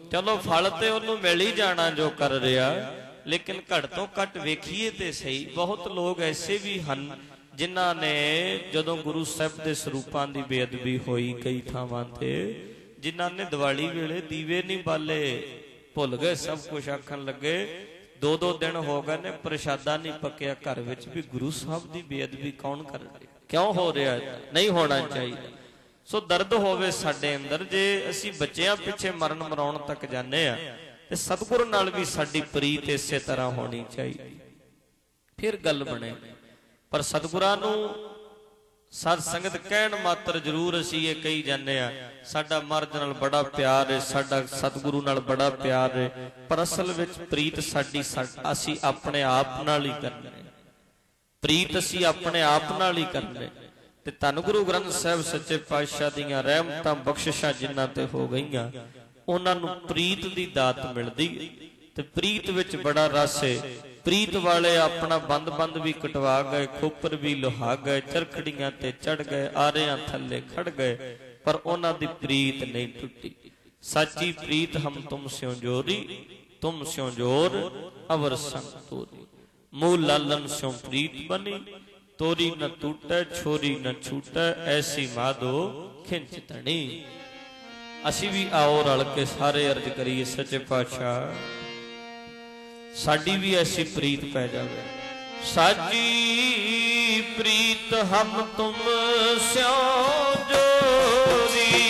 चलो फल तो उन्होंने मिल ही जाना जो कर रहा, लेकिन घट तो घट वेखीए ते सही बहुत लोग ऐसे भी हैं जिन्हां ने जदों गुरु साहब के सरूपां की बेअदबी हुई कई थावां ते जिन्हां ने दिवाली वेले दीवे नहीं बाले, भुल गए सब कुछ, आखन लगे दो दो दिन हो गए ने प्रशादा नहीं पकिया घर विच भी गुरु साहब की बेअदबी कौन कर रहा, क्यों हो रहा है, नहीं होना चाहिए। सो दर्द होवे साडे अंदर जे असी बच्चियां पिछे मरण मराउण तक जाने आ ते सतगुर नाल भी साडी प्रीत इसे तरह होनी चाहिए, फिर गल बने। पर सतगुरां नूं सत संगत कहण मात्र जरूर असी ये कही जाने आ साडा महाराज नाल बड़ा प्यार है, साडा सतगुरु नाल बड़ा प्यार है, पर असल विच प्रीत साडी असी अपने आप नाल ही करने, प्रीत असी अपने आप नाल ही करने। ते धन गुरु ग्रंथ साहिब सच्चे पातशाह दीयां रहमतां बख्शिशां जिन्हां ते हो गईयां उन्हां नूं प्रीत दी दात मिलदी ते प्रीत विच बड़ा रस है। प्रीत वाले अपना बंद बंद भी कटवा गए, खोपर भी लुहा गए, चरखड़ियां ते चढ़ गए, आरियां थल्ले खड़ गए, पर उन्हां दी प्रीत नहीं टुटी। सच्ची प्रीत हम तुम स्यों जोरी, तुम स्यों जोर अवर संग तोरी, मूल लालन स्यों प्रीत बनी, तोरी न टूटे छोरी न छूटे, ऐसी माधो खिंच तणी। असी भी आओ रल के सारे अर्ज करिए सच्चे पातशाह साडी भी ऐसी प्रीत पै जावे। साची प्रीत हम तुम स्यों जोरी,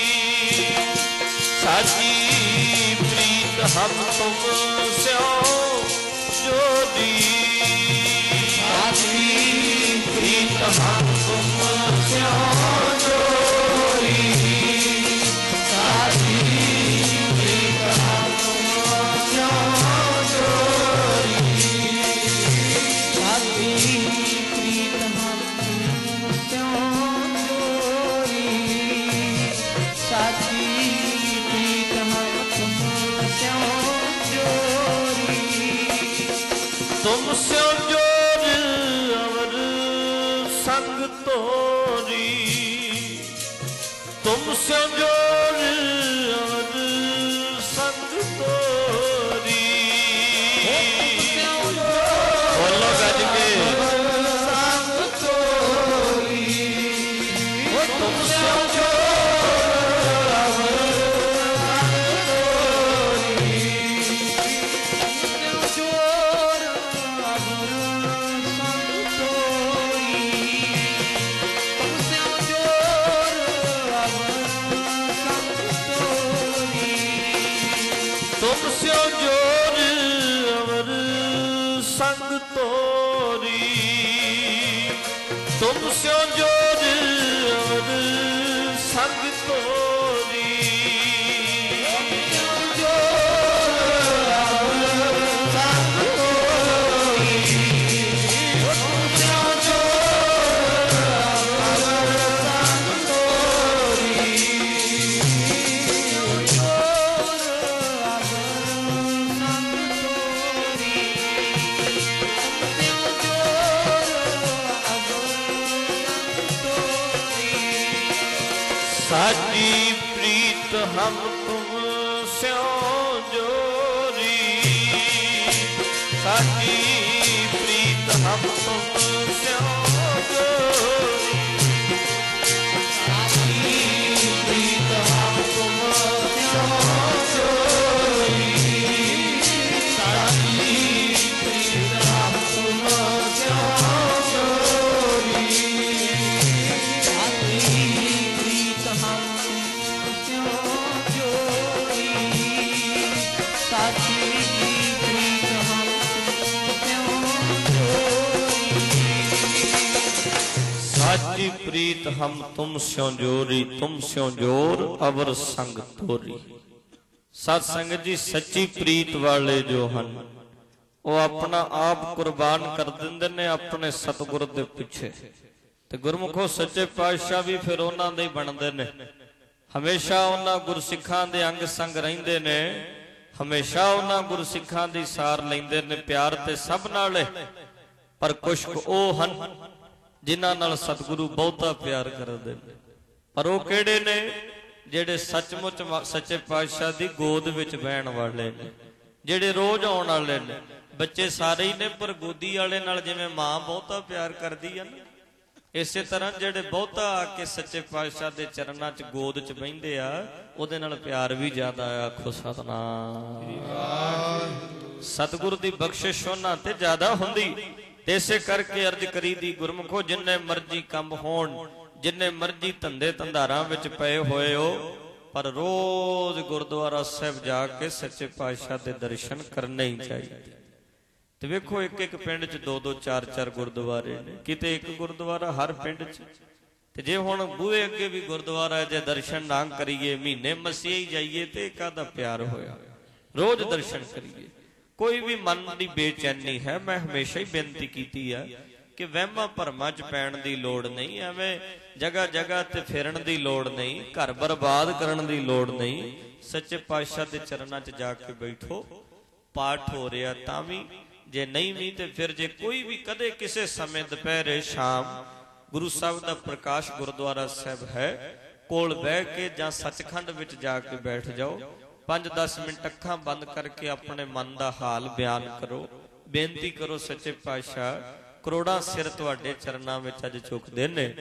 साची प्रीत हम तुम स्यों जोरी, साची प्रीत हम तुम स्यों जोरी, साची प्रीत हम तुम स्यों जोरी, साची प्रीत हम तुम स्यों जोरी, साची प्रीत हम तुम स्यों जोरी, तुम स्यों जोर अवर संग तोरी, तुम स्यों जोर अवर संग तोरी, बोलो गज के संग तोरी, तुम स्यों जोर अवर संग तोरी, जोर अवर संग तोरी, तुम स्यों जोर अवर संग तोरी, तुम स्यों जोर अवर संग तोरी, तुम स्यों जोर अवर संग तोरी, जोर अवर संग तोरी, तुम स्यों जोर अवर संग तोरी, जोर अवर संग तोरी, तुम स्यों जोर अवर संग तोरी, साची प्रीत हम तुम स्यों जोरी, साची प्रीत हम तुम स्यों जोरी, साची प्रीत हम तुम स्यों जोरी, साची प्रीत हम तुम स्यों जोरी, साची प्रीत हम तुम स्यों जोरी, साची प्रीत हम साची प्रीत हम तुम स्यों जोरी, तुम स्यों जोर अवर संग तोरी। सत संगत जी सच्ची प्रीत वाले जो हन वो अपना आप कुर्बान कर देंदे ने अपने सतगुर दे पिछे, ते गुरमुखो सच्चे पातशाह भी फिर उन्हां दे ही बनदे ने, हमेशा उन्हां गुरसिखां दे अंग संग रहिंदे ने, हमेशा उन्हां गुरसिखां दी सार लैंदे ने। प्यार ते सब नाल है, पर कुछ ओ हन जिन्हां नाल सतगुरु बहुता प्यार करदे ने। पर वो किहड़े ने ਜਿਹੜੇ ਸੱਚਮੁੱਚ ਸੱਚੇ ਪਾਤਸ਼ਾਹ ਦੀ ਗੋਦ ਵਿੱਚ ਬਹਿਣ ਵਾਲੇ ਨੇ, ਜਿਹੜੇ ਰੋਜ਼ ਆਉਣ ਵਾਲੇ ਨੇ। ਬੱਚੇ ਸਾਰੇ ਹੀ ਨੇ, ਪਰ ਗੋਦੀ ਵਾਲੇ ਨਾਲ ਜਿਵੇਂ ਮਾਂ ਬਹੁਤਾ ਪਿਆਰ ਕਰਦੀ ਆ ਨਾ, ਇਸੇ ਤਰ੍ਹਾਂ ਜਿਹੜੇ ਬਹੁਤਾ ਆ ਕੇ ਸੱਚੇ ਪਾਤਸ਼ਾਹ ਦੇ ਚਰਨਾਂ 'ਚ ਗੋਦ 'ਚ ਬਹਿੰਦੇ ਆ, ਉਹਦੇ ਨਾਲ ਪਿਆਰ ਵੀ ਜ਼ਿਆਦਾ ਆ। ਆਖੋ ਸਤਨਾਮ। ਸਤਿਗੁਰ ਦੀ ਬਖਸ਼ਿਸ਼ ਉਹਨਾਂ ਤੇ ਜ਼ਿਆਦਾ ਹੁੰਦੀ। ਤੇ ਇਸੇ ਕਰਕੇ ਅਰਜ਼ ਕਰੀ ਦੀ ਗੁਰਮੁਖੋ, ਜਿੰਨੇ ਮਰਜ਼ੀ ਕੰਮ ਹੋਣ, ਜਿੰਨੇ ਮਰਜ਼ੀ ਧੰਦੇ ਧੰਦਾਰਾਂ ਵਿੱਚ ਪਏ ਹੋਏ ਹੋ, ਪਰ ਰੋਜ਼ ਗੁਰਦੁਆਰਾ ਸਾਹਿਬ ਜਾ ਕੇ ਸੱਚੇ ਪਾਤਸ਼ਾਹ ਦੇ ਦਰਸ਼ਨ ਕਰਨੇ ਹੀ ਚਾਹੀਦੇ। ਤੇ ਵੇਖੋ ਇੱਕ ਇੱਕ ਪਿੰਡ 'ਚ 2-2 4-4 ਗੁਰਦੁਆਰੇ ਨੇ, ਕਿਤੇ ਇੱਕ ਗੁਰਦੁਆਰਾ ਹਰ ਪਿੰਡ 'ਚ। ਤੇ ਜੇ ਹੁਣ ਬੂਹੇ ਅੱਗੇ ਵੀ ਗੁਰਦੁਆਰਾ, ਜੇ ਦਰਸ਼ਨ ਨਾ ਕਰੀਏ, ਮਹੀਨੇ ਮਸੀਹ ਹੀ ਜਾਈਏ, ਤੇ ਕਾਹਦਾ ਪਿਆਰ ਹੋਇਆ। ਰੋਜ਼ ਦਰਸ਼ਨ ਕਰੀਏ। ਕੋਈ ਵੀ ਮਨ ਦੀ ਬੇਚੈਨੀ ਹੈ, ਮੈਂ ਹਮੇਸ਼ਾ ਹੀ ਬੇਨਤੀ ਕੀਤੀ ਆ ਕਿ ਵਹਿਮਾਂ ਭਰਮਾਂ 'ਚ ਪੈਣ ਦੀ ਲੋੜ ਨਹੀਂ, ਐਵੇਂ ਜਗ੍ਹਾ ਜਗ੍ਹਾ ਤੇ ਫਿਰਨ ਦੀ ਲੋੜ ਨਹੀਂ, ਘਰ ਬਰਬਾਦ ਕਰਨ ਦੀ ਲੋੜ ਨਹੀਂ। ਸੱਚੇ ਪਾਤਸ਼ਾਹ ਦੇ ਚਰਨਾਂ 'ਚ ਜਾ ਕੇ ਬੈਠੋ। ਪਾਠ ਹੋ ਰਿਹਾ ਤਾਂ ਵੀ, ਜੇ ਨਹੀਂ ਵੀ ਤੇ ਫਿਰ ਜੇ ਕੋਈ ਵੀ ਕਦੇ ਕਿਸੇ ਸਮੇਂ ਦੁਪਹਿਰੇ ਸ਼ਾਮ ਗੁਰੂ ਸਾਹਿਬ ਦਾ ਪ੍ਰਕਾਸ਼ ਗੁਰਦੁਆਰਾ ਸਾਹਿਬ ਹੈ, ਕੋਲ ਬਹਿ ਕੇ ਜਾਂ ਸੱਚਖੰਡ ਵਿੱਚ ਜਾ ਕੇ ਬੈਠ ਜਾਓ। 5-10 ਮਿੰਟ ਅੱਖਾਂ ਬੰਦ ਕਰਕੇ ਆਪਣੇ ਮਨ ਦਾ ਹਾਲ ਬਿਆਨ ਕਰੋ, ਬੇਨਤੀ ਕਰੋ, ਸੱਚੇ ਪਾਤਸ਼ਾਹ ਕਰੋੜਾਂ ਸਿਰ ਤੁਹਾਡੇ ਚਰਨਾਂ ਵਿੱਚ ਅੱਜ ਝੁਕਦੇ ਨੇ।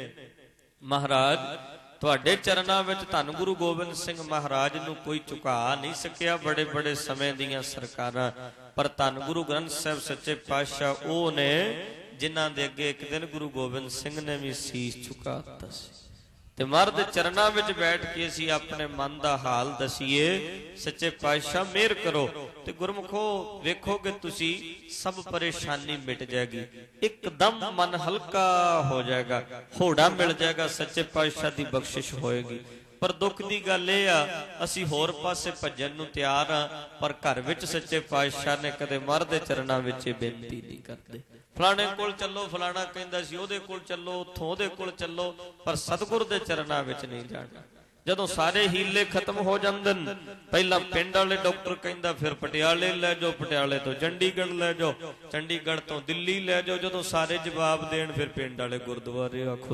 ਮਹਾਰਾਜ ਤੁਹਾਡੇ ਚਰਨਾਂ ਵਿੱਚ ਧੰਨ ਗੁਰੂ ਗੋਬਿੰਦ ਸਿੰਘ ਮਹਾਰਾਜ ਨੂੰ ਕੋਈ ਝੁਕਾ ਨਹੀਂ ਸਕਿਆ, ਬੜੇ ਬੜੇ ਸਮੇਂ ਦੀਆਂ ਸਰਕਾਰਾਂ, ਪਰ ਧੰਨ ਗੁਰੂ ਗ੍ਰੰਥ ਸਾਹਿਬ ਸੱਚੇ ਪਾਤਸ਼ਾਹ ਉਹ ਨੇ ਜਿਨ੍ਹਾਂ ਦੇ ਅੱਗੇ ਇੱਕ ਦਿਨ ਗੁਰੂ ਗੋਬਿੰਦ ਸਿੰਘ ਨੇ ਵੀ ਸੀਸ ਝੁਕਾ ਦਿੱਤਾ ਸੀ। ਤੇ ਮਹਾਰਾਜ ਦੇ ਚਰਨਾਂ ਵਿੱਚ ਬੈਠ ਕੇ ਅਸੀਂ ਆਪਣੇ ਮਨ ਦਾ ਹਾਲ ਦਸੀਏ, ਸੱਚੇ ਪਾਤਸ਼ਾਹ ਮਿਹਰ ਕਰੋ। ਤੇ ਗੁਰਮੁਖੋ ਵੇਖੋਗੇ ਤੁਸੀਂ, ਸਭ ਪਰੇਸ਼ਾਨੀ ਮਿਟ ਜਾਏਗੀ, ਇੱਕਦਮ ਮਨ ਹਲਕਾ ਹੋ ਜਾਏਗਾ, ਹੋੜਾ ਮਿਲ ਜਾਏਗਾ, ਸੱਚੇ ਪਾਤਸ਼ਾਹ ਦੀ ਬਖਸ਼ਿਸ਼ ਹੋਏਗੀ। ਪਰ ਦੁੱਖ ਦੀ ਗੱਲ ਇਹ ਆ, ਅਸੀਂ ਹੋਰ ਪਾਸੇ ਭੱਜਣ ਨੂੰ ਤਿਆਰ ਆ, ਪਰ ਘਰ ਵਿੱਚ ਸੱਚੇ ਪਾਤਸ਼ਾਹ ਨੇ ਕਦੇ ਮਹਾਰਾਜ ਦੇ ਚਰਨਾਂ ਵਿੱਚ ਇਹ ਬੇਨਤੀ ਨਹੀਂ ਕਰਦੇ। ਫਲਾਣੇ ਕੋਲ ਚੱਲੋ, ਫਲਾਣਾ ਕਹਿੰਦਾ ਸੀ ਉਹਦੇ ਕੋਲ ਚੱਲੋ, ਉੱਥੋਂ ਉਹਦੇ ਕੋਲ ਚੱਲੋ, ਪਰ ਸਤਿਗੁਰ ਦੇ ਚਰਨਾਂ ਵਿੱਚ ਨਹੀਂ ਜਾਣਾ। ਜਦੋਂ ਸਾਰੇ ਹੀਲੇ ਖਤਮ ਹੋ ਜਾਂਦੇ ਨੇ, ਪਹਿਲਾਂ ਪਿੰਡ ਵਾਲੇ ਡਾਕਟਰ ਕਹਿੰਦਾ, ਫਿਰ ਪਟਿਆਲੇ ਲੈ ਜਾਓ, ਪਟਿਆਲੇ ਤੋਂ ਚੰਡੀਗੜ੍ਹ ਲੈ ਜਾਓ, ਚੰਡੀਗੜ੍ਹ ਤੋਂ ਦਿੱਲੀ ਲੈ ਜਾਓ। ਜਦੋਂ ਸਾਰੇ ਜਵਾਬ ਦੇਣ, ਫਿਰ ਪਿੰਡ ਵਾਲੇ ਗੁਰਦੁਆਰੇ। ਆਖੋ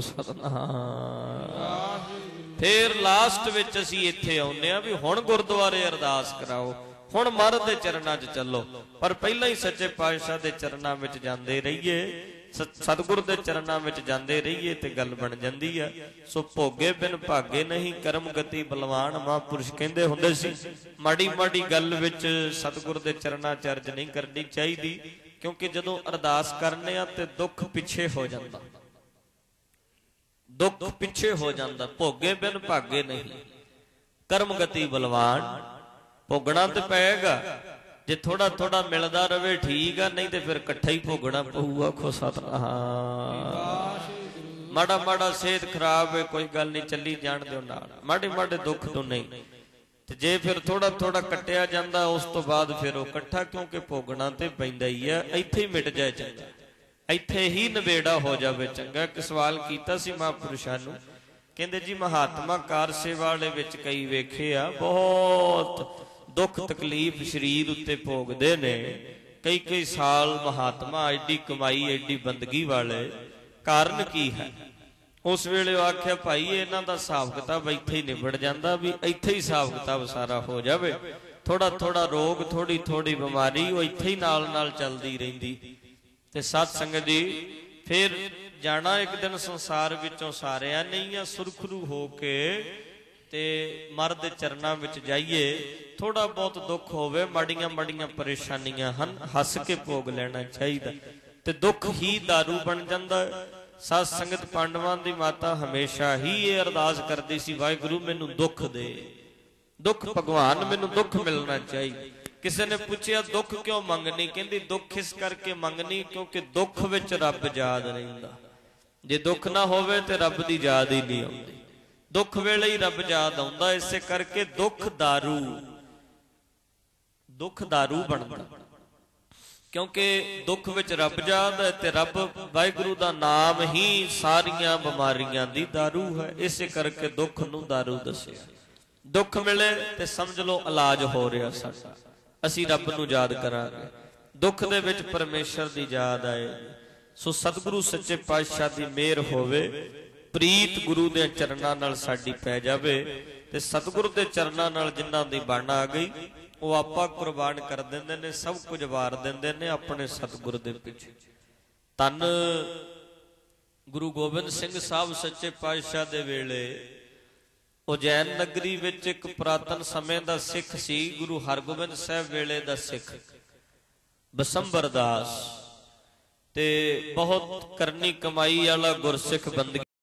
ਸਤਨਾਮ। ਫਿਰ ਲਾਸਟ ਵਿੱਚ ਅਸੀਂ ਇੱਥੇ ਆਉਂਦੇ ਆ ਵੀ ਹੁਣ ਗੁਰਦੁਆਰੇ ਅਰਦਾਸ ਕਰਾਓ, ਹੁਣ ਮਹਾਰਾਜ ਦੇ ਚਰਨਾਂ 'ਚ ਚੱਲੋ। ਪਰ ਪਹਿਲਾਂ ਹੀ ਸੱਚੇ ਪਾਤਸ਼ਾਹ ਦੇ ਚਰਨਾਂ ਵਿੱਚ ਜਾਂਦੇ ਰਹੀਏ, ਸਤਿਗੁਰ ਦੇ ਚਰਨਾਂ ਵਿੱਚ ਜਾਂਦੇ ਰਹੀਏ, ਤੇ ਗੱਲ ਬਣ ਜਾਂਦੀ ਆ। ਸੋ ਭੋਗੇ ਬਿਨ ਭਾਗੇ ਨਹੀਂ, ਕਰਮ ਗਤੀ ਬਲਵਾਨ, ਮਹਾਂਪੁਰਸ਼ ਕਹਿੰਦੇ ਹੁੰਦੇ ਸੀ। ਮਾੜੀ ਮਾੜੀ ਗੱਲ ਵਿੱਚ ਸਤਿਗੁਰ ਦੇ ਚਰਨਾਂ 'ਚ ਅਰਜ਼ ਨਹੀਂ ਕਰਨੀ ਚਾਹੀਦੀ, ਕਿਉਂਕਿ ਜਦੋਂ ਅਰਦਾਸ ਕਰਨੇ ਆ ਤੇ ਦੁੱਖ ਪਿੱਛੇ ਹੋ ਜਾਂਦਾ, ਦੁੱਖ ਪਿੱਛੇ ਹੋ ਜਾਂਦਾ। ਭੋਗੇ ਬਿਨ ਭਾਗੇ ਨਹੀਂ, ਕਰਮ ਗਤੀ ਬਲਵਾਨ। ਭੋਗਣਾ ਤੇ ਪਏਗਾ, ਜੇ ਥੋੜਾ ਥੋੜਾ ਮਿਲਦਾ ਰਵੇ ਠੀਕ ਆ, ਨਹੀਂ ਤੇ ਫਿਰ ਇਕੱਠਾ ਹੀ ਭੋਗਣਾ ਪਊਗਾ। ਆਖੋ ਸਤਨਾਮ। ਮਾੜਾ ਮਾੜਾ ਸਿਹਤ ਖਰਾਬ ਹੈ, ਕੋਈ ਗੱਲ ਨਹੀਂ, ਚੱਲੀ ਜਾਣ ਦਿਓ ਨਾਲ, ਮਾੜੇ ਮਾੜੇ ਦੁੱਖ ਤੋਂ ਨਹੀਂ। ਤੇ ਜੇ ਫਿਰ ਥੋੜਾ ਥੋੜਾ ਕੱਟਿਆ ਜਾਂਦਾ, ਉਸ ਤੋਂ ਬਾਅਦ ਫਿਰ ਉਹ ਇਕੱਠਾ, ਕਿਉਂਕਿ ਭੋਗਣਾ ਤੇ ਪੈਂਦਾ ਹੀ ਆ। ਇੱਥੇ ਹੀ ਮਿਟ ਜਾਏ ਚੰਗਾ, ਇੱਥੇ ਹੀ ਨਵੇੜਾ ਹੋ ਜਾਵੇ ਚੰਗਾ। ਇੱਕ ਸਵਾਲ ਕੀਤਾ ਸੀ ਮਹਾਂਪੁਰਸ਼ਾਂ ਨੂੰ, ਕਹਿੰਦੇ ਜੀ ਮਹਾਤਮਾ ਕਾਰ ਸੇਵਾ ਵਾਲੇ ਵਿੱਚ ਕਈ ਵੇਖੇ ਆ, ਬਹੁਤ ਦੁੱਖ ਤਕਲੀਫ ਸਰੀਰ ਉੱਤੇ ਭੋਗਦੇ ਨੇ, ਕਈ ਕਈ ਸਾਲ ਮਹਾਤਮਾ, ਐਡੀ ਕਮਾਈ, ਐਡੀ ਬੰਦਗੀ ਵਾਲੇ, ਕਾਰਨ ਕੀ ਹੈ? ਉਸ ਵੇਲੇ ਉਹ ਆਖਿਆ, ਭਾਈ ਇਹਨਾਂ ਦਾ ਹਿਸਾਬ ਕਿਤਾਬ ਇੱਥੇ ਹੀ ਨਿਬੜ ਜਾਂਦਾ, ਵੀ ਇੱਥੇ ਹੀ ਹਿਸਾਬ ਕਿਤਾਬ ਸਾਰਾ ਹੋ ਜਾਵੇ। ਥੋੜਾ ਥੋੜਾ ਰੋਗ, ਥੋੜੀ ਥੋੜੀ ਬਿਮਾਰੀ, ਉਹ ਇੱਥੇ ਹੀ ਨਾਲ ਨਾਲ ਚੱਲਦੀ ਰਹਿੰਦੀ। ਤੇ ਸਤ ਸੰਗਤ ਜੀ, ਫਿਰ ਜਾਣਾ ਇੱਕ ਦਿਨ ਸੰਸਾਰ ਵਿੱਚੋਂ ਸਾਰਿਆਂ ਨੇ ਆ, ਸੁਰਖਰੂ ਹੋ ਕੇ ਤੇ ਮਹਾਰਾਜ ਦੇ ਚਰਨਾਂ ਵਿੱਚ ਜਾਈਏ। ਥੋੜਾ ਬਹੁਤ ਦੁੱਖ ਹੋਵੇ, ਮਾੜੀਆਂ ਮਾੜੀਆਂ ਪਰੇਸ਼ਾਨੀਆਂ ਹਨ, ਹੱਸ ਕੇ ਭੋਗ ਲੈਣਾ ਚਾਹੀਦਾ, ਤੇ ਦੁੱਖ ਹੀ ਦਾਰੂ ਬਣ ਜਾਂਦਾ। ਸਤ ਸੰਗਤ, ਪਾਂਡਵਾਂ ਦੀ ਮਾਤਾ ਹਮੇਸ਼ਾ ਹੀ ਇਹ ਅਰਦਾਸ ਕਰਦੀ ਸੀ, ਵਾਹਿਗੁਰੂ ਮੈਨੂੰ ਦੁੱਖ ਦੇ, ਦੁੱਖ ਭਗਵਾਨ ਮੈਨੂੰ ਦੁੱਖ ਮਿਲਣਾ ਚਾਹੀਦਾ। ਕਿਸੇ ਨੇ ਪੁੱਛਿਆ ਦੁੱਖ ਕਿਉਂ ਮੰਗਣੀ? ਕਹਿੰਦੀ ਦੁੱਖ ਇਸ ਕਰਕੇ ਮੰਗਣੀ ਕਿਉਂਕਿ ਦੁੱਖ ਵਿੱਚ ਰੱਬ ਯਾਦ ਰਹਿੰਦਾ। ਜੇ ਦੁੱਖ ਨਾ ਹੋਵੇ ਤੇ ਰੱਬ ਦੀ ਯਾਦ ਹੀ ਨਹੀਂ ਆਉਂਦੀ, ਦੁੱਖ ਵੇਲੇ ਹੀ ਰੱਬ ਯਾਦ ਆਉਂਦਾ। ਇਸੇ ਕਰਕੇ ਦੁੱਖ ਦਾਰੂ, ਦੁੱਖ ਦਾਰੂ ਬਣਦਾ, ਕਿਉਂਕਿ ਦੁੱਖ ਵਿੱਚ ਰੱਬ ਯਾਦ ਹੈ, ਤੇ ਰੱਬ ਵਾਹਿਗੁਰੂ ਦਾ ਨਾਮ ਹੀ ਸਾਰੀਆਂ ਬਿਮਾਰੀਆਂ ਦੀ ਦਾਰੂ ਹੈ। ਇਸੇ ਕਰਕੇ ਦੁੱਖ ਨੂੰ ਦਾਰੂ ਦੱਸਿਆ। ਦੁੱਖ ਮਿਲੇ ਤੇ ਸਮਝ ਲਓ ਇਲਾਜ ਹੋ ਰਿਹਾ ਸਾਡਾ, ਅਸੀਂ ਰੱਬ ਨੂੰ ਯਾਦ ਕਰਾਂਗੇ। ਦੁੱਖ ਦੇ ਵਿੱਚ ਪਰਮੇਸ਼ਰ ਦੀ ਯਾਦ ਆਏ। ਸੋ ਸਤਿਗੁਰੂ ਸੱਚੇ ਪਾਤਸ਼ਾਹ ਦੀ ਮਿਹਰ ਹੋਵੇ, ਪ੍ਰੀਤ ਗੁਰੂ ਦੇ ਚਰਨਾਂ ਨਾਲ ਸਾਡੀ ਪੈ ਜਾਵੇ, ਤੇ ਸਤਿਗੁਰ ਦੇ ਚਰਨਾਂ ਨਾਲ ਜਿਨ੍ਹਾਂ ਦੀ ਬਣ ਆ ਗਈ ਉਹ ਆਪਾ ਕੁਰਬਾਨ ਕਰ ਦਿੰਦੇ ਨੇ, ਸਭ ਕੁਝ ਵਾਰ ਦਿੰਦੇ ਨੇ ਆਪਣੇ ਸਤਿਗੁਰ ਦੇ ਪਿੱਛੇ। ਧੰਨ ਗੁਰੂ ਗੋਬਿੰਦ ਸਿੰਘ ਸਾਹਿਬ ਸੱਚੇ ਪਾਤਸ਼ਾਹ ਦੇ ਵੇਲੇ ਉਜੈਨ ਨਗਰੀ ਵਿੱਚ ਇੱਕ ਪੁਰਾਤਨ ਸਮੇਂ ਦਾ ਸਿੱਖ ਸੀ, ਗੁਰੂ ਹਰਗੋਬਿੰਦ ਸਾਹਿਬ ਵੇਲੇ ਦਾ ਸਿੱਖ ਬਸੰਬਰ ਦਾਸ, ਤੇ ਬਹੁਤ ਕਰਨੀ ਕਮਾਈ ਵਾਲਾ ਗੁਰਸਿੱਖ ਬੰਦਗੀ